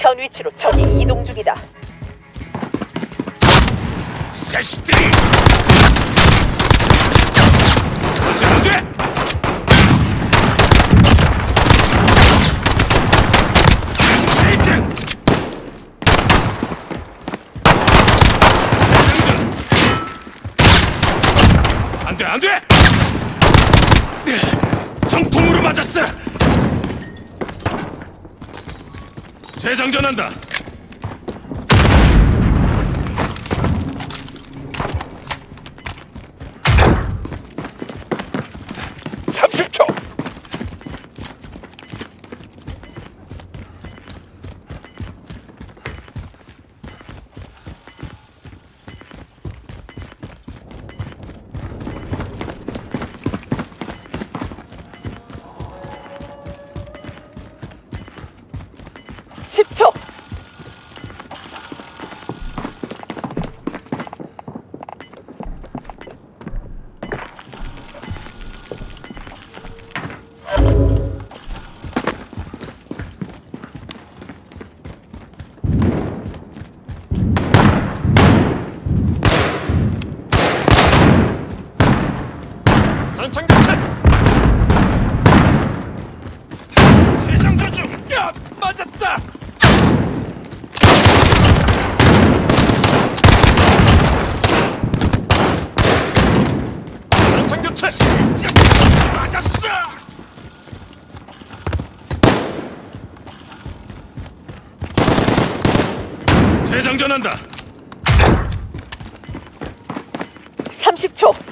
현 위치로 적이 이동 중이다. 자식들이! 안 돼! 세이튼! 안 돼! 정통으로 맞았어! 재장전한다! 재장전 중! 야! 맞았다! 단창 교체! 맞았어! 재장전한다! 30초!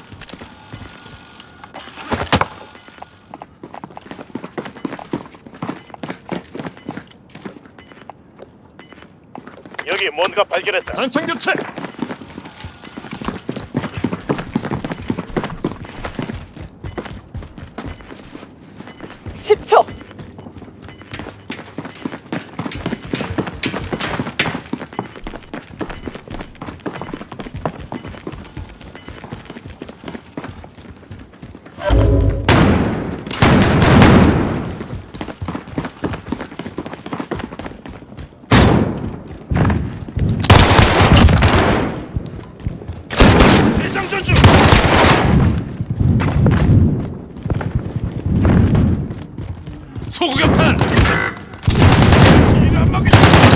여기 뭔가 발견했다. 단창 교체. 10초. 소구격탄! 이거 안 먹겠다!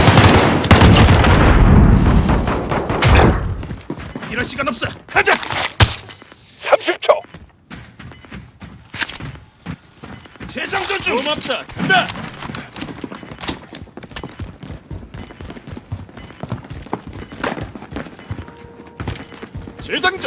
이럴 시간 없어! 가자! 30초! 재장전 중! 고맙다! 간다! 재장전!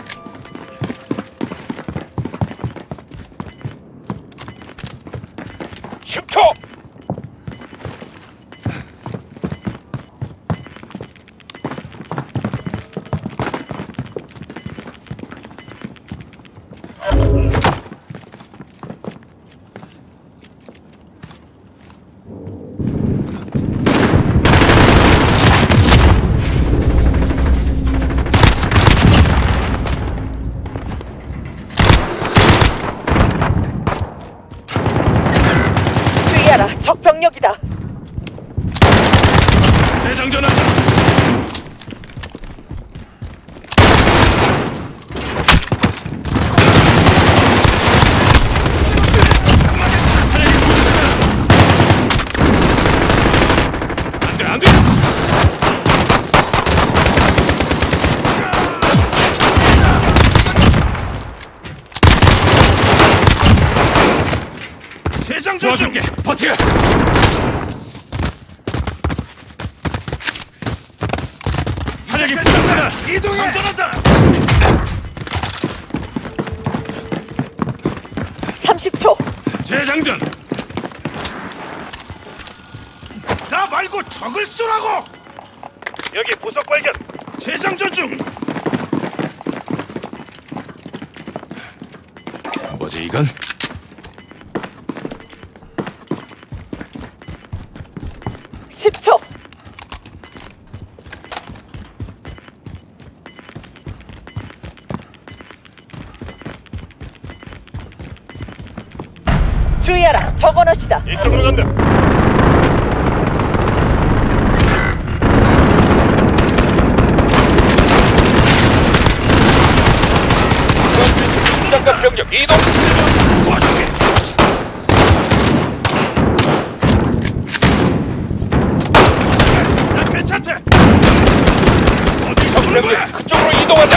적병력이다. 대장전한다. 안돼 안돼. 재장전 도와줄게. 버텨. 탄약이 부족하다. 이동해. 장전한다. 30초. 재장전. 나 말고 적을 쏘라고. 여기 부속 발견. 재장전 중. 뭐지 이건? 주의하라. 저번옷이다. 이쪽으로 간다. 우리 그쪽으로 이동한다.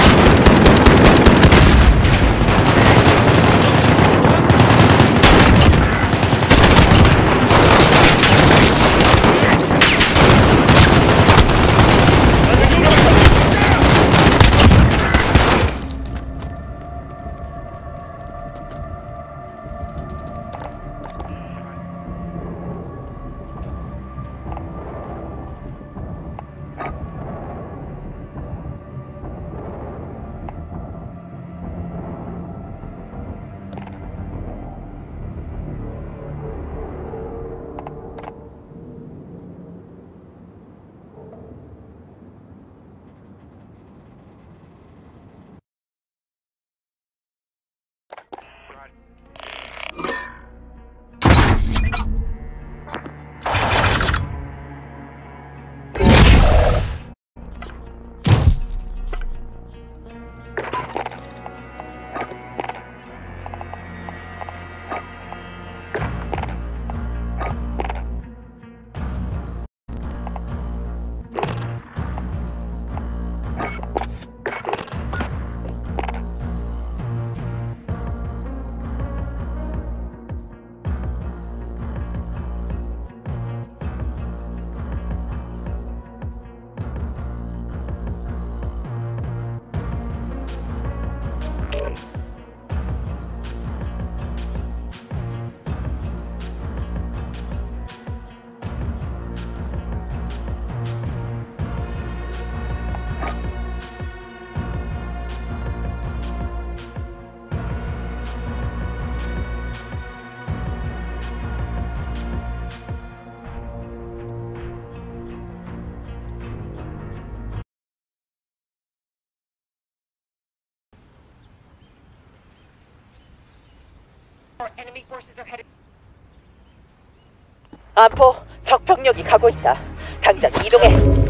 안포, 적 병력이 가고 있다. 당장 이동해.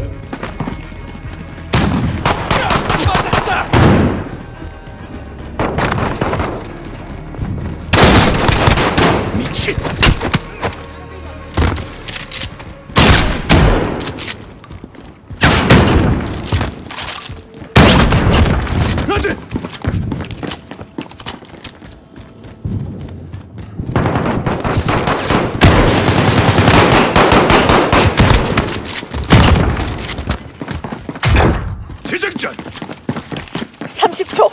미친. 안돼. 재장전. 30초.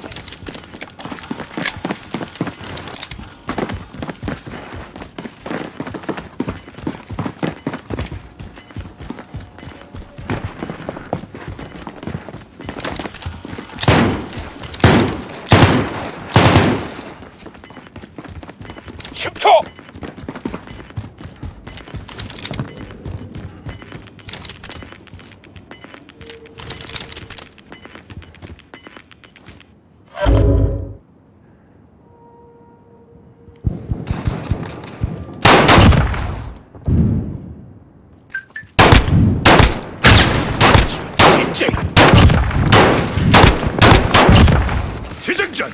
재장전.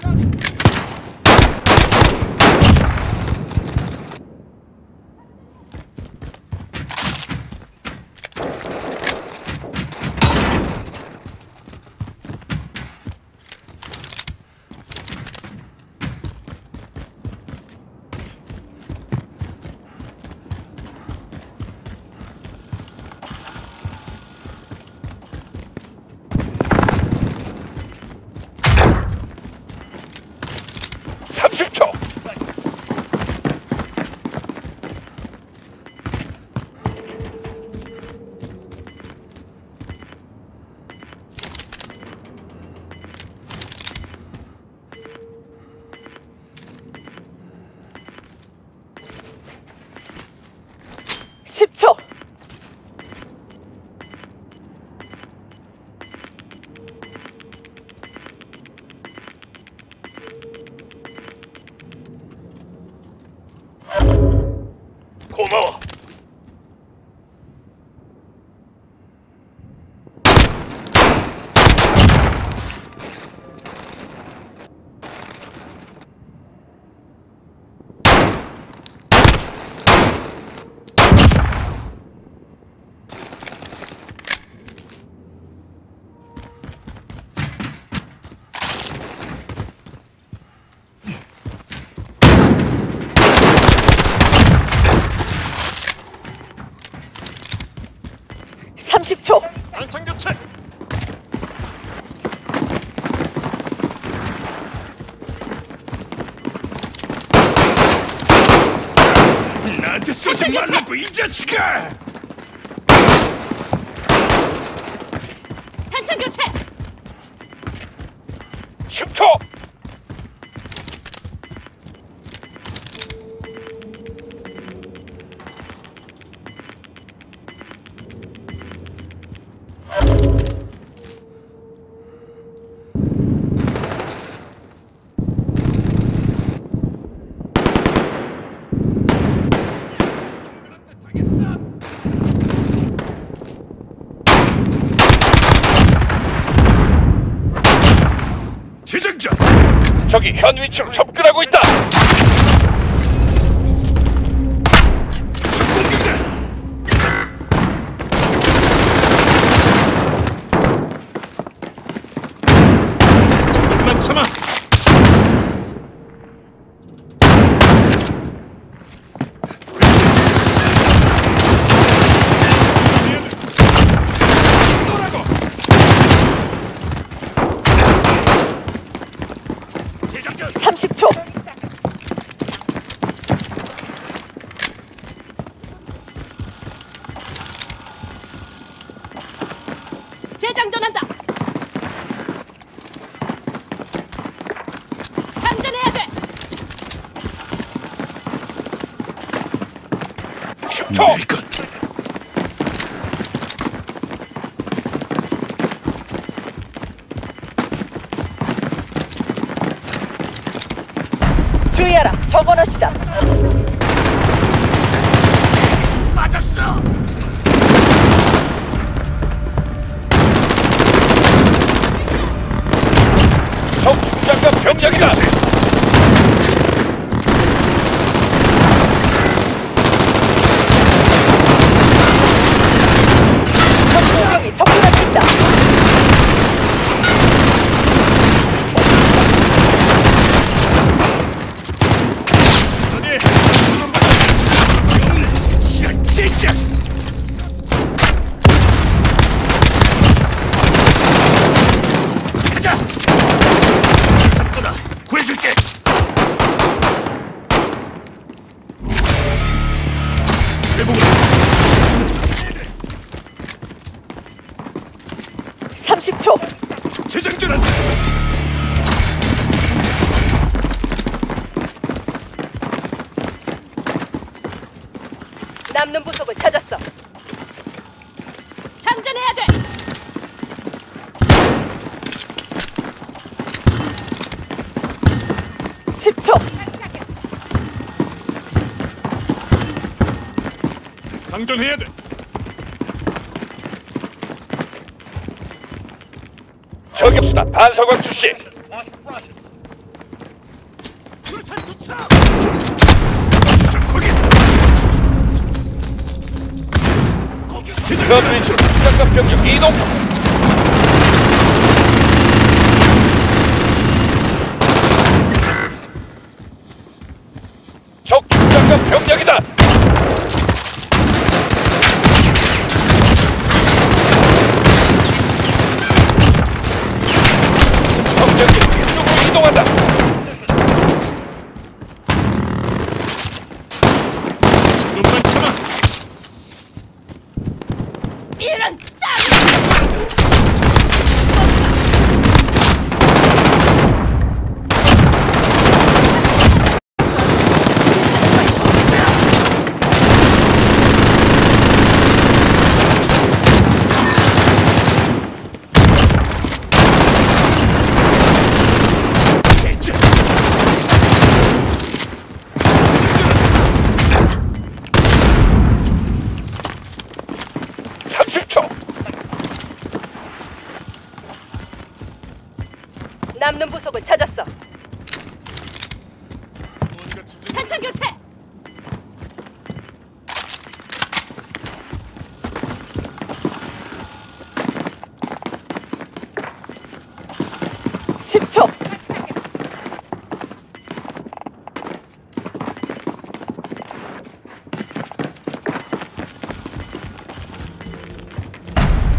30초. 단창 교체. 나한테 쏘지 말라고 이 자식아! 탄창 교체. 10초. 재장전! 적이 현 위치로 접근하고 있다! 공격이다! 조금만 참아! 쏘라고! 재장전! 30초. 재장전한다. 장전해야 돼. 10초! 주의하라. 적 언어시다. 맞았어! 적 중장갑 병력이다! 적 공격이 접근하고 있다. 어디? 이런 진짜! 가자! 잡거다! 구해줄게! 대부분 30초. 재장전한다! 남는 부속을 찾았어. 장전해야 돼. 10초. 장전해야 돼! 저격수다! 반사광 출시! 술탄 도착! 거기! 현 위치로 중장갑 병력 이동! 적 중장갑 병력이다! 적병이 이쪽으로 이동한다! 조금만 참아! 이런 땅. 남는 부속을 찾았어. 탄창 교체.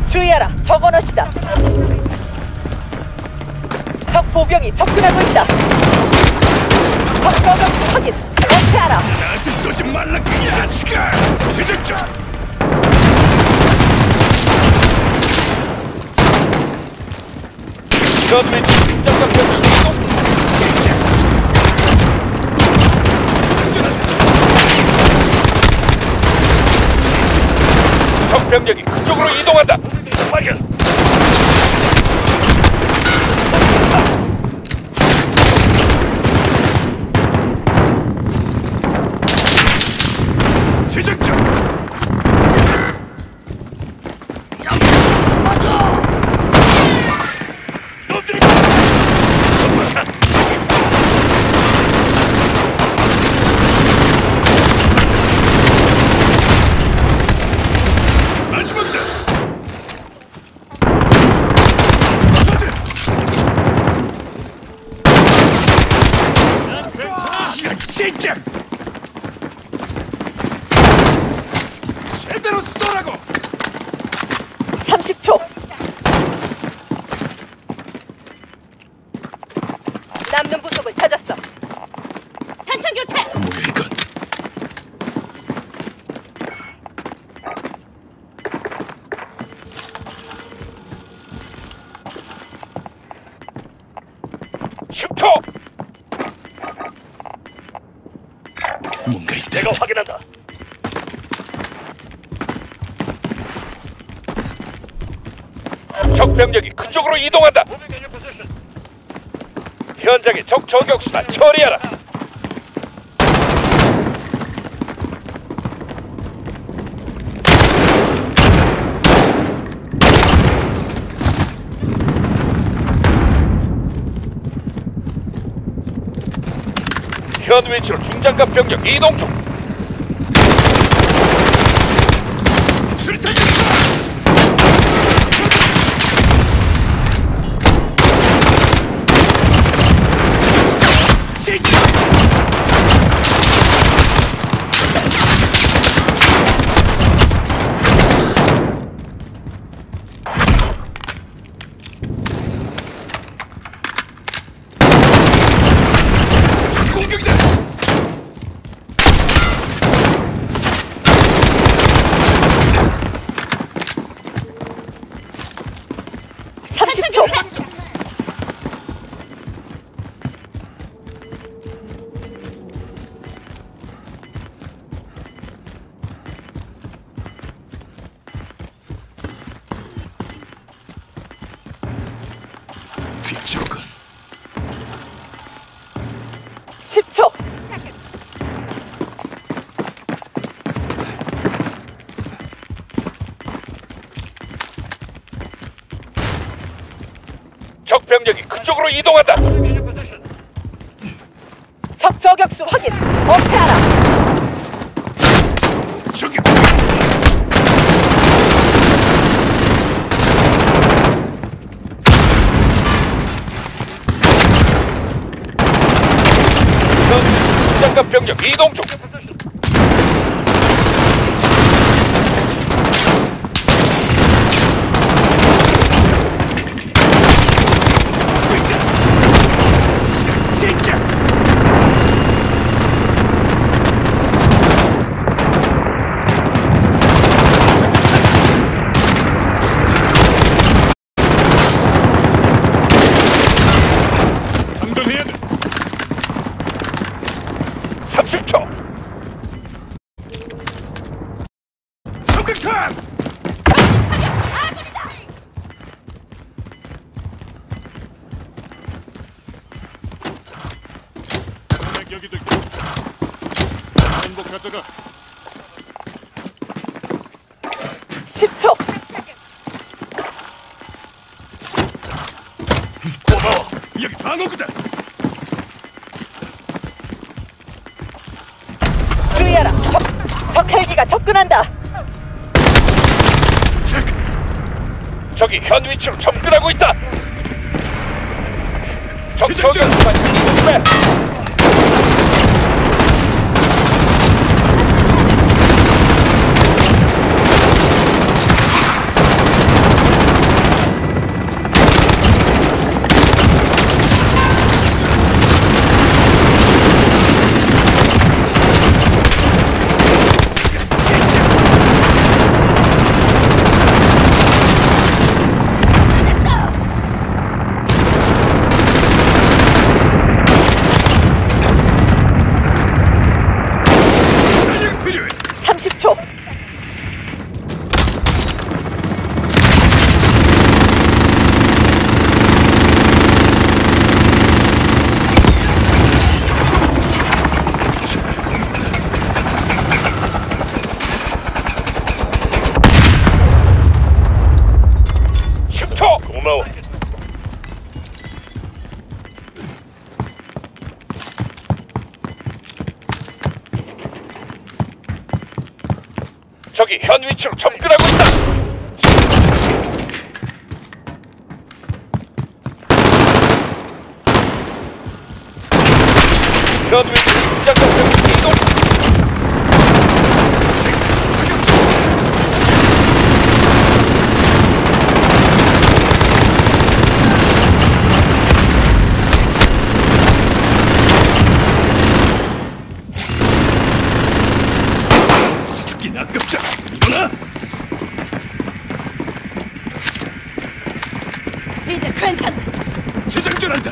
주의하라. 적 언어시다. 적 보병이 접근하고 있다. 적 저격수 확인. 어태하라. 나한테 쏘지 말라 이 자식아! 제작자! 현위 중장갑 병력 이동. 적 병력이 그쪽으로 이동한다. 발견. 제작자! 놈들이 마지막이다! 이런 진짜! 제대로 쏘라고! 30초. 남는 부속을 찾았어. 탄창 교체. 뭐야 이건? 뭔가 있다. 내가 확인한다. 적 병력이 그쪽으로 이동한다. 현장에 적 저격수다. 처리하라. 현 위치로 중장갑 병력 이동 중. 수류탄! 공격이다! 탄창 교체. 비쪽은 10초. 적 병력이 그쪽으로 이동한다. 적 저격수 확인. 어태하라. 저기 중장갑 병력 이동 중. 진짜! 장전해야 돼! 30초. 성격탄! 정신 차려. 아군이다. 여기도 행복 가져가. 10초. 고마워. 여기 방어구다. 주의하라. 적 헬기가 접근한다. 체크. 적이 현 위치로 접근하고 있다. 적 제작자! 저격수다. 조심해. 현 위치로 접근하고 있다. 현 위치로 중장갑 병력이 이동. 죽긴 아깝자. 일어나. 이제 괜찮아. 재장전한다.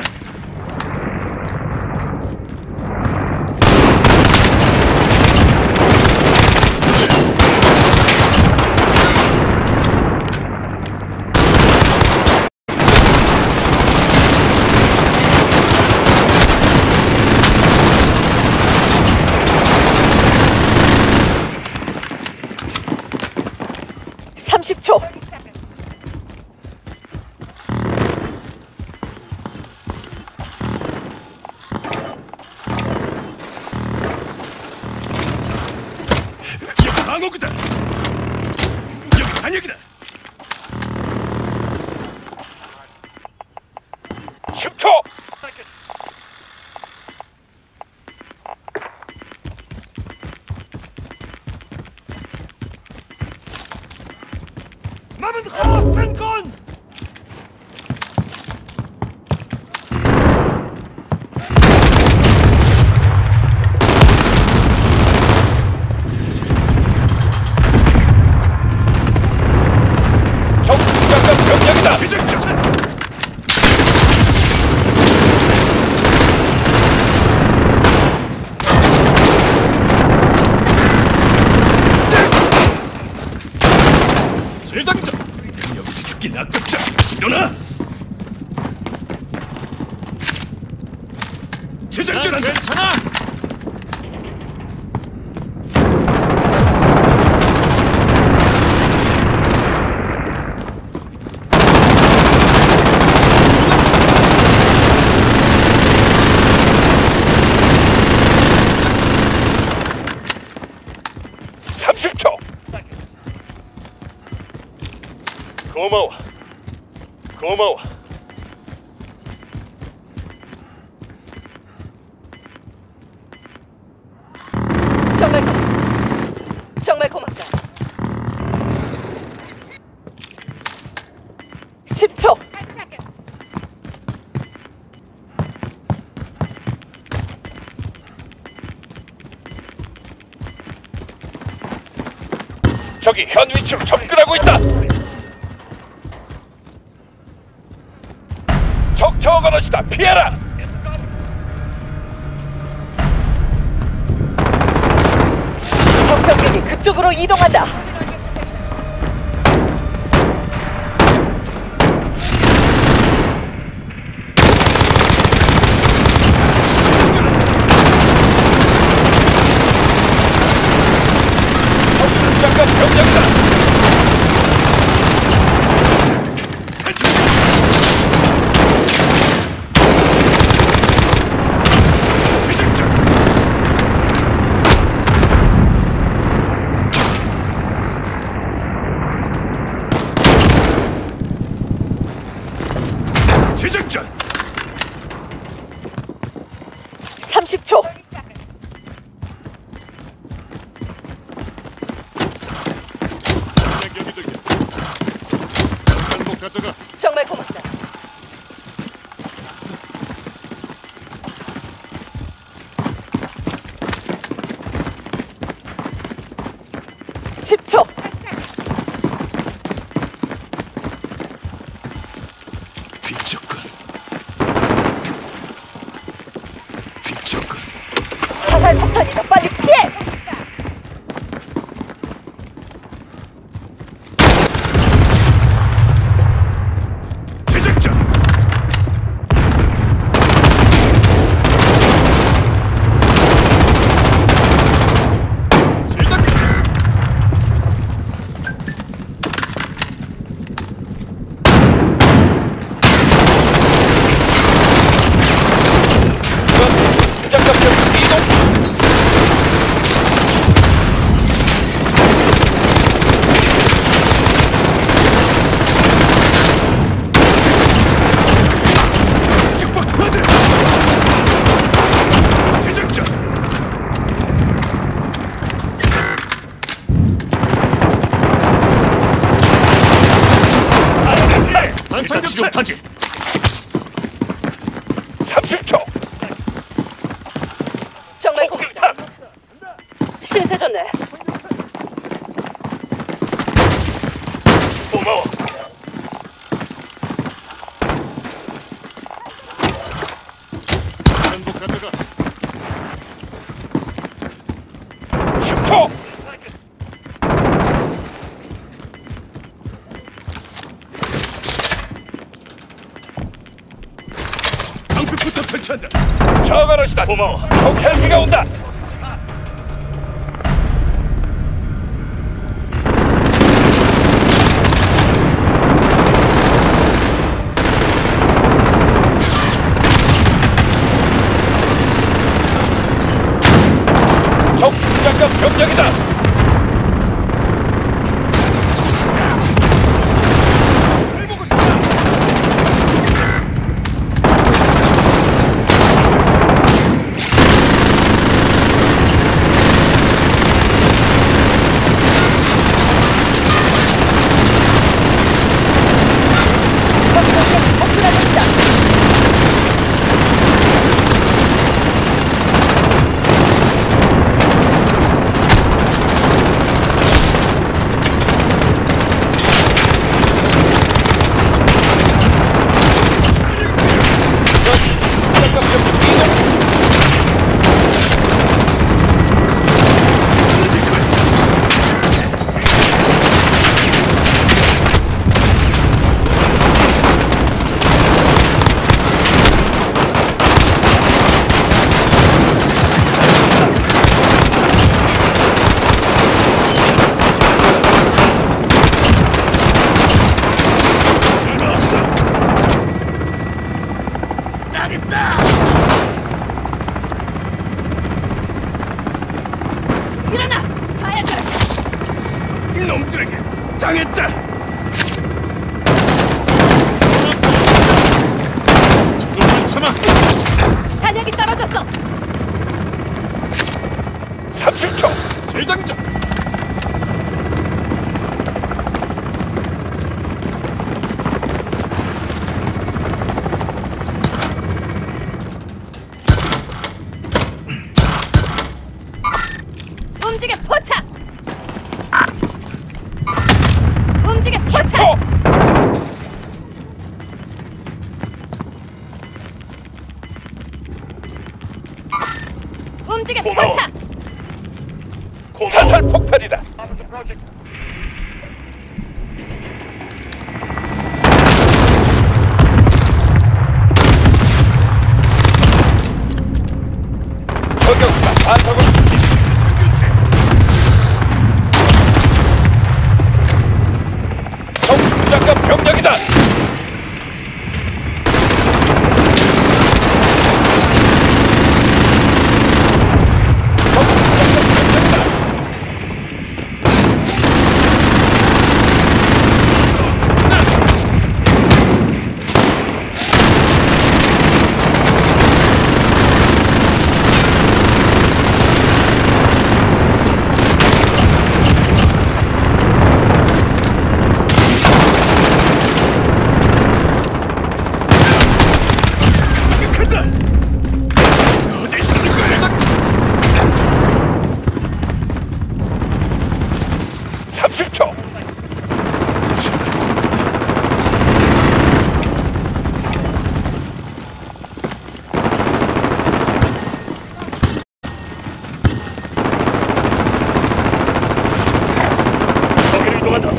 삼십 초. 여기 방어구다. 여기 단역이다. 10초. 마문 뱅건. 적 중장갑 병력이다. 재장전. 재장전. 여기서 죽긴 아깝자. 일어나. 재장전한다. 괜찮아. 고마워. 고마워. 정말 고맙다. 10초. 적이 현 위치로 접근하고 있다. 적 저거너시다. 피해라. 적병력이 그쪽으로 이동한다. 잠깐 병력이다. 재장전. 30초. 정말 고맙다. 10초. 비쳤군. 비쳤군. 화살 폭탄이다. 빨리 피해. 재장전. 중장갑 병력 이동. 수류탄지. 30초. 정말 고맙다. 신세 졌네. 고마워. 행복 가져가. 10초. 방패부터 설치한다. 저거를 시다. 고마워. 적 헬기가 온다. 적 중장갑 병력이다. 일어나! 가야 돼! 이놈들에게 당했다. 조금만 참아. 탄약이 떨어졌어. 30초. 재장전. 움직여 포착. 움직여 포착. 움직여 고마워. 포착. 사살 폭탄이다. 저격수가 반석을 적 중장갑 병력이다. 간다. 어디 쓰는 거야? 30초. 거기를 이동한다.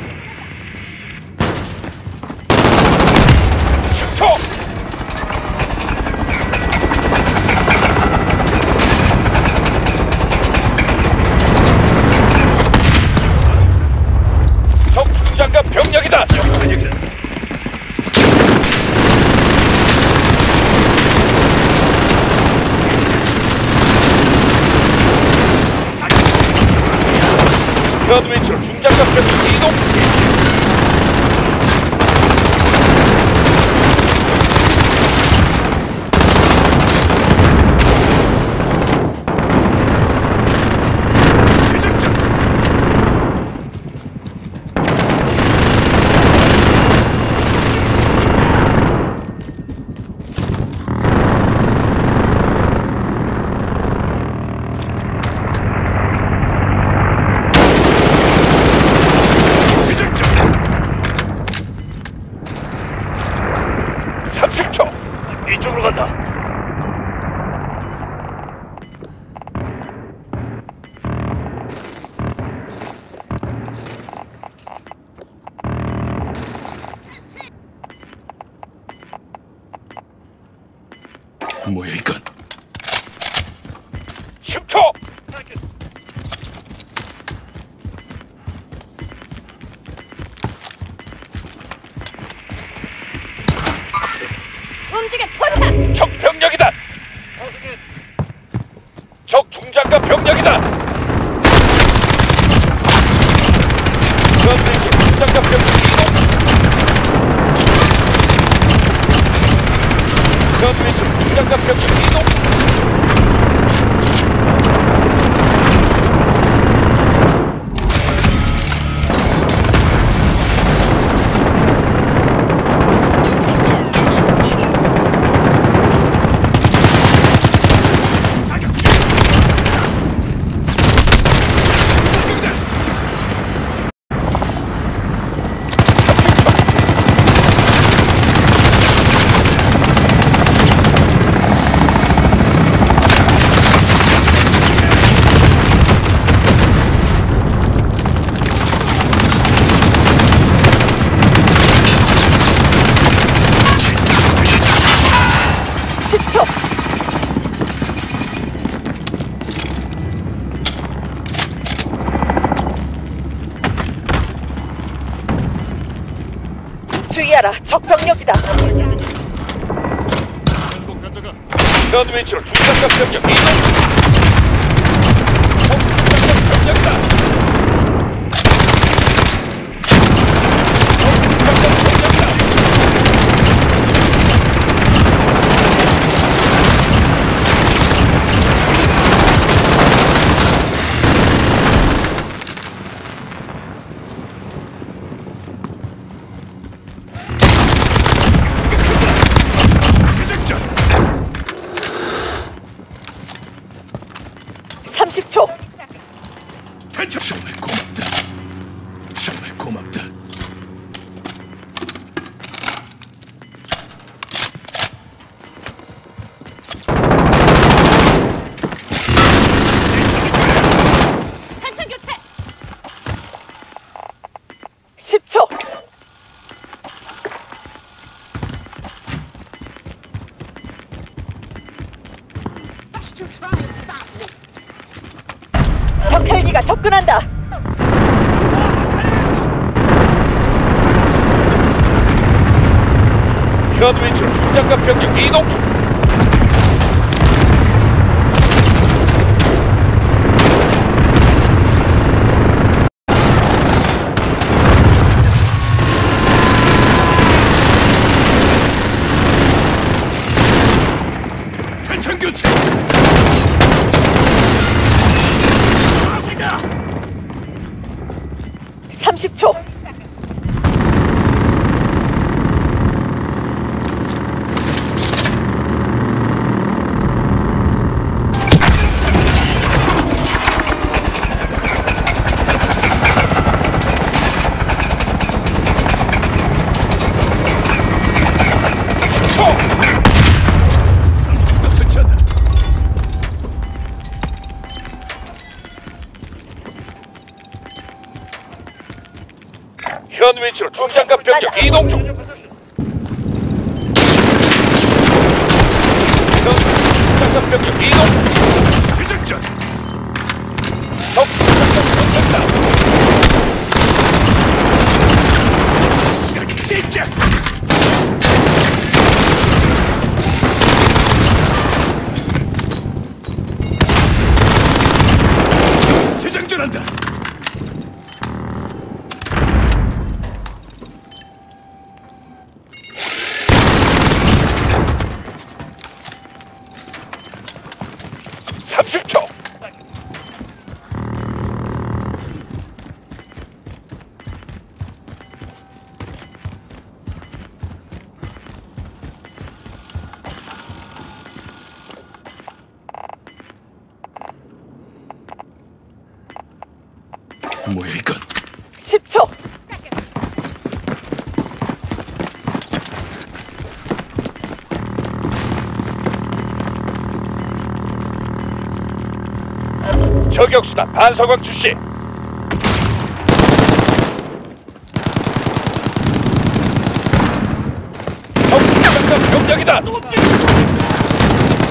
10초. 적 중장갑 병력이다. 여기다. 현 위치로 중장갑 병력 이동. 재장전. 뭐야 이건? 10초. 움직여 포탑. 적 병력이다. 적 중장갑 병력이다. 현 위치로 중장갑 병력 이동. 현 위치로 중장갑 병력 이동. 주의하라. 적 병력이다. 현 위치로 중장갑 병력 이동. 적 중장갑 병력이다. 적 중장갑 병력이다. 제작전. 30초. 대처. 정말 고맙다. 정말 고맙다. 탄창 교체. 10초. 적 헬기가 접근한다. 현 위치로 중장갑 병력 이동 중. 탄창 교체. 30초. 장수부터 설치한다. 현 위치로 중장갑 병력 이동 중. 현 중장갑 병력 이동. 제작전. 적 중장갑 병력이다. 시작. 재장전한다. 뭐야 이건? 10초. 저격수다. 반사광 출시. 적 중장갑 병력이다.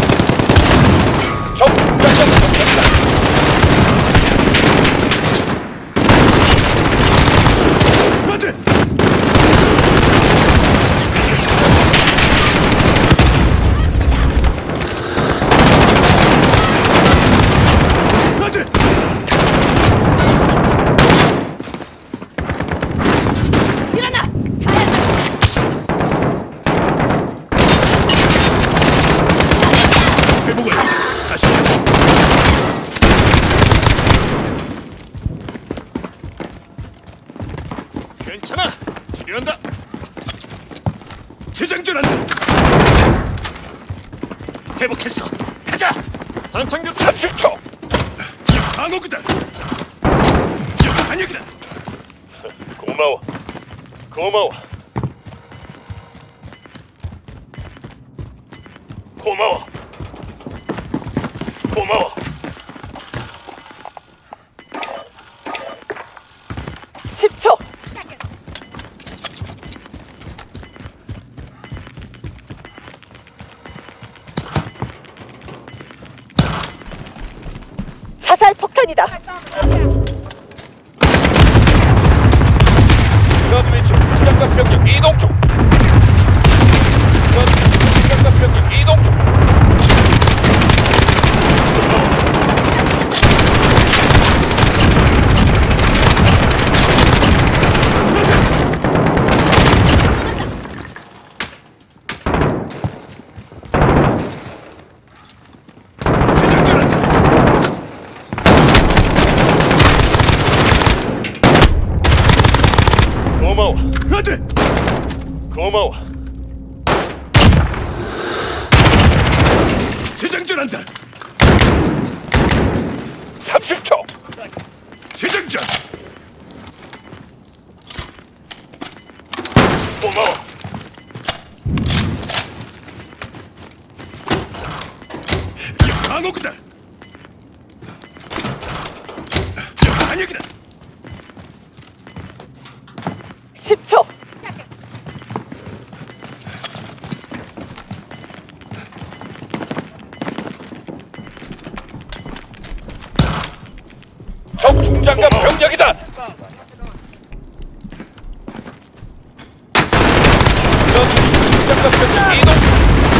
치료한다. 재장전한다. 회복했어. 가자. 단창 교체. 30초. 방어구다. 반역이다. 고마워. 고마워. 고마워. 고마워. 10초. 사살 폭탄이다. 현 위치로 중장갑 병력 이동 중. 현 위치로 중장갑 병력 이동 중. 고마워. 안돼. 고마워. 재장전한다. 30초. 재장전. 고마워. 방어구다. 반역이다. 10초. 적 중장갑 병력이다. 현 위치로 중장갑 병력 이동 중.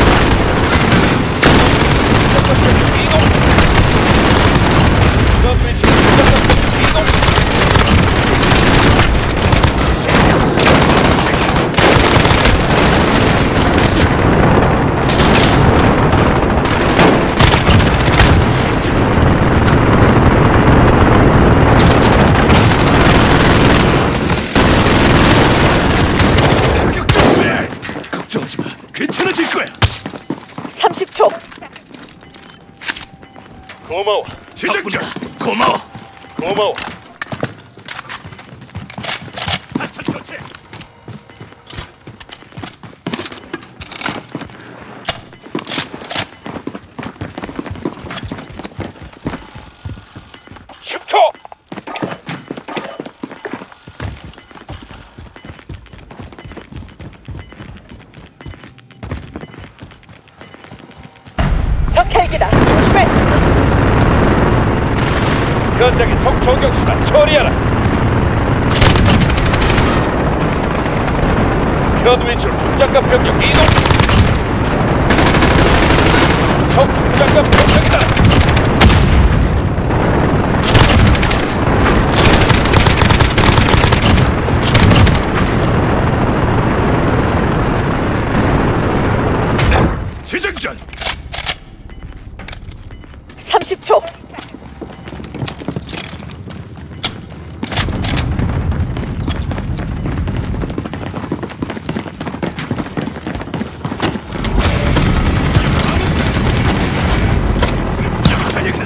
중장갑 병력 이동 중. 현 위치로 중장갑 병력 이동 중. 걱정하지 마. 괜찮아질 거야. 30초. 고마워. 재장전. 고마워. 고마워. 한참 교체. 적 헬기다. 조심해. 현장에 적 저격수다. 처리하라. 현 위치로 중장갑 병력 이동. 적 중장갑 병력이다. 재장전. 30초. 반역이다.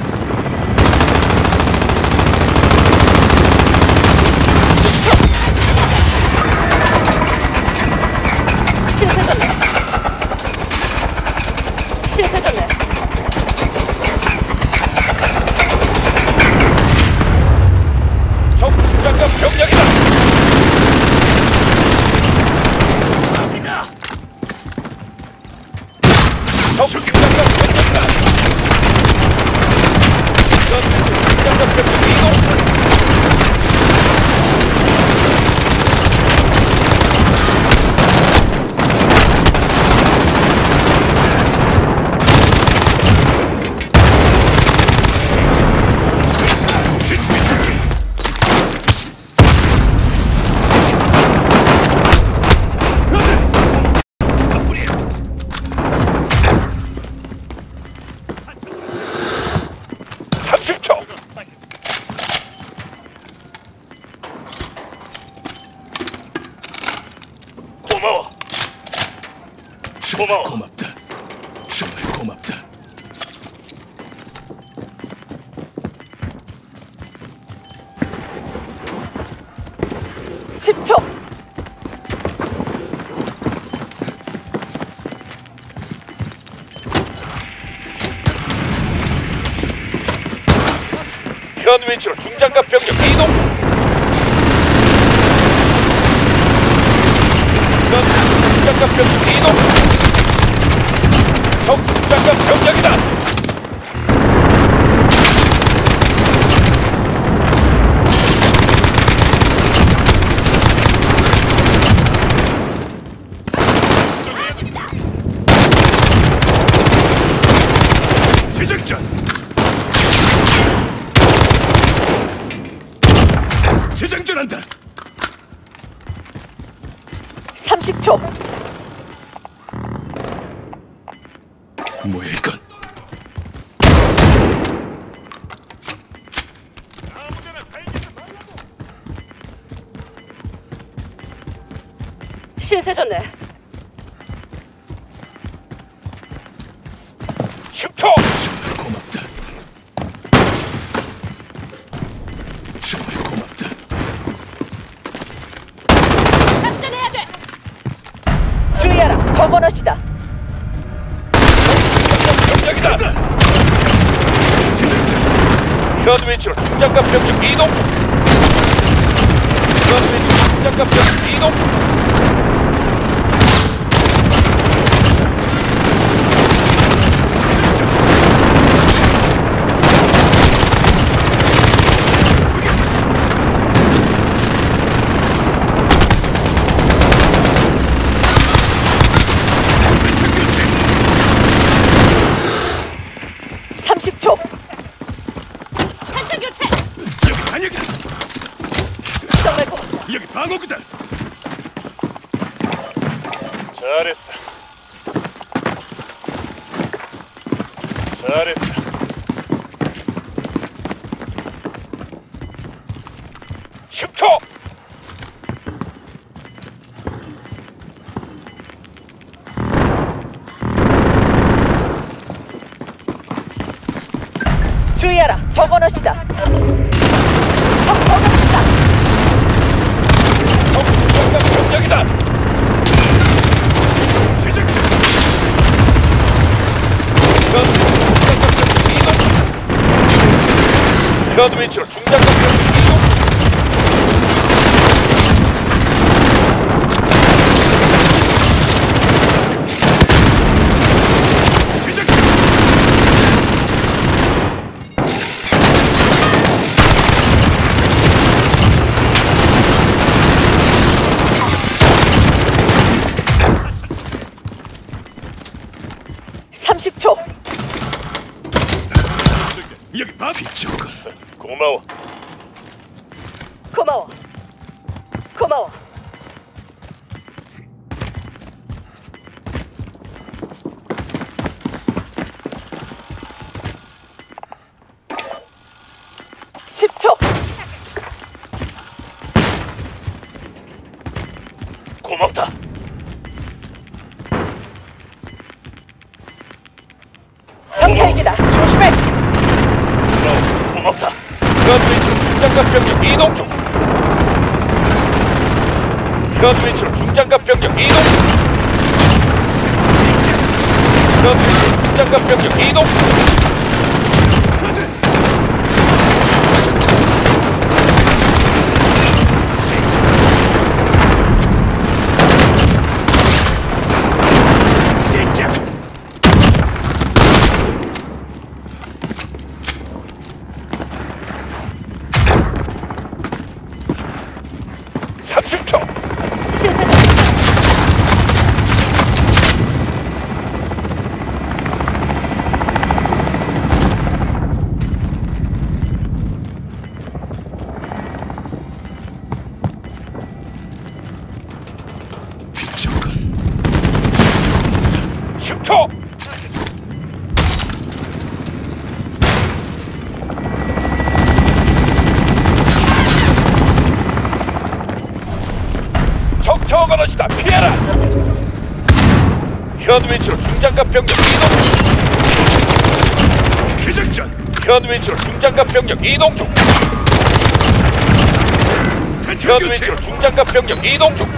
정말 고마워. 고맙다. 정말 고맙다. 10초. 현 위치로 중장갑 병력 이동. 현 중장갑 병력 이동. 적 중장갑 병력이다. 제작전. 재장전한다. 30초. 뭐야 이건? 실세 좋네. 10초. 정말 고맙다. 정말 고맙다. 작전해야 돼. 주의하라. 저번호시다. 병력이다. 재장전. 현 위치로 중장갑 병력 이동. 현 위치로 중장갑 병력 이동. 탄창 교체. 여기 반역이다. 정말 고맙다. 여기 방어구다. 잘했어. 잘했어. 초. 주의하라. 저번호시다. 저번호시다. 정답 병력이다. 재장전. 현 위치로 중장갑 병력 이동. 재장전. 여기 바피 적은. 고마워. 고마워. 고마워. 고맙다. 정찰기다. 조심해. 고맙다. 현 위치로 중장갑 병력 이동 중. 현 위치로 중장갑 병력 이동. 현 위치로 중장갑 병력 이동. 시작. 30초. 적은. 10초. 적 저거너시다. 피해라. 현 위치로 중장갑 병력 이동. 재작전. 현 위치로 중장갑 병력 이동 중. 탄창 현 교체. 위치로 중장갑 병력 이동 중.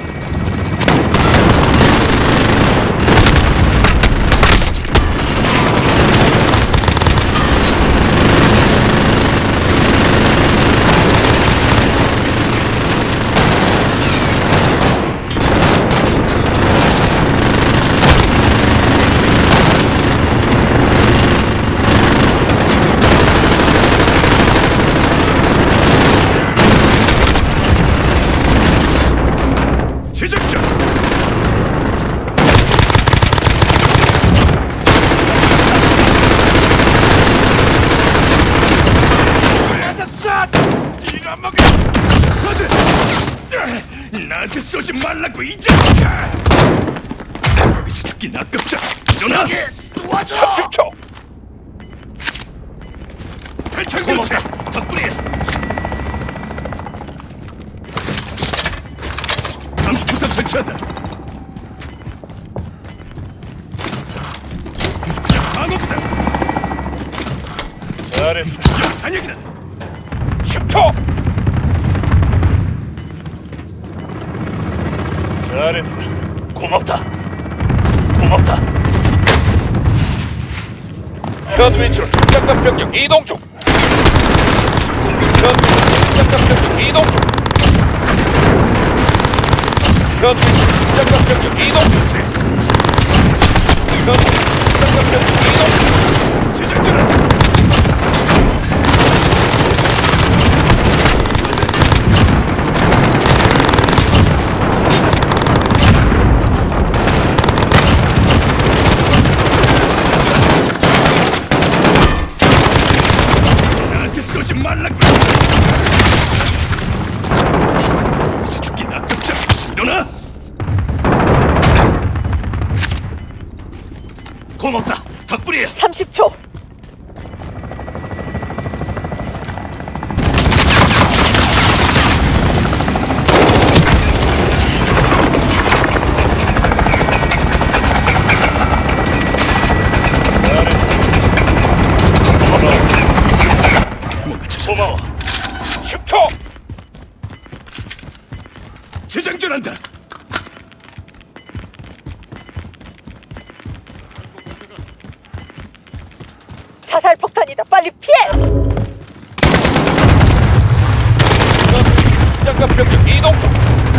재작전. 맞았어. 네가 먹어. 안돼. 나한테 쏘지 말라고 이 자식아. 여기서 죽긴 아깝잖아. 일어나. 도와줘. 30초. 탈창 교체. 덕분이야. 잠수포탑 설치한다. 야, 방어부다. 잘했어. 야, 단약이다. 10초. 잘했어. 고맙다. 고맙다. 현 위치로 중장갑 병력 이동 중. 현 위치로 중장갑 병력 이동 중. 현 위치로 중장갑 병력 이동 중. 현 위치로 중장갑 병력 이동 중. 제작전한다. 나한테 쏘지 말라고. 여기서 죽긴 아깝잖아. 일어나. 고맙다. 덕분이야. 30초. 뭔가 찾아. 고마워. 10초. 재장전한다. 자살 폭탄이다. 빨리 피해. 중장갑 병력 이동 중.